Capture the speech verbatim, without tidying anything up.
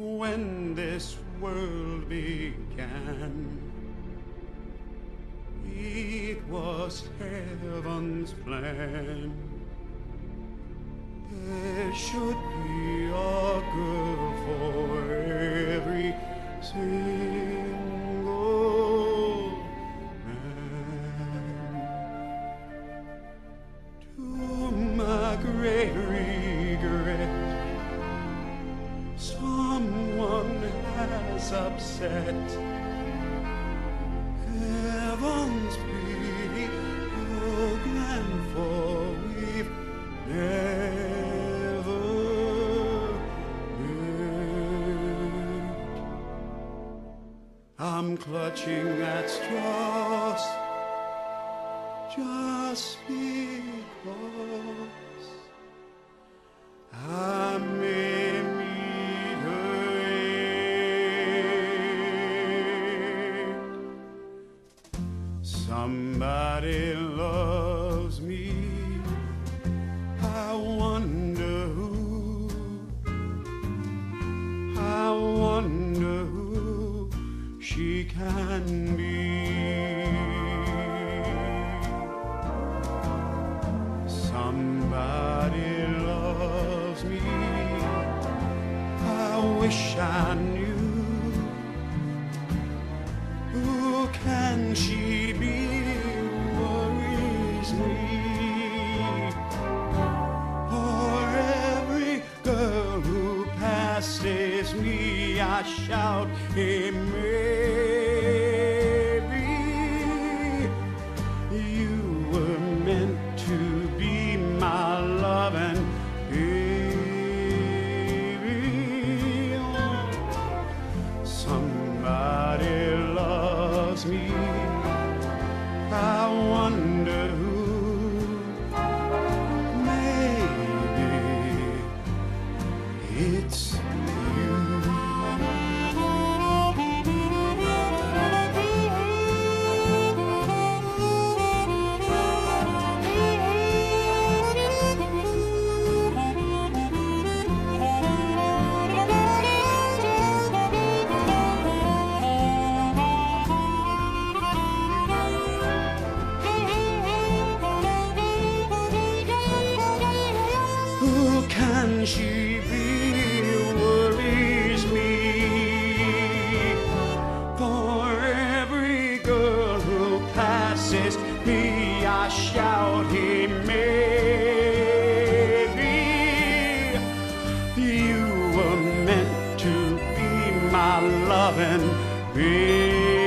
when this world began. It was heaven's plan. There should be a girl for every single man. To my great regret, someone has upset heaven's pretty program, for we've never met. I'm clutching at straws just because I may meet her end. Somebody loves me, I wonder who, I wonder who she can be. Somebody loves me, I wish I knew. Who can she be? Worries me. For every girl who passes me, I shout, hey, maybe you were meant to be my loving baby. Somebody loves me, I wonder who. Maybe it's you. Who can she be? Worries me. For every girl who passes me, I shout, hey, maybe you were meant to be my loving baby.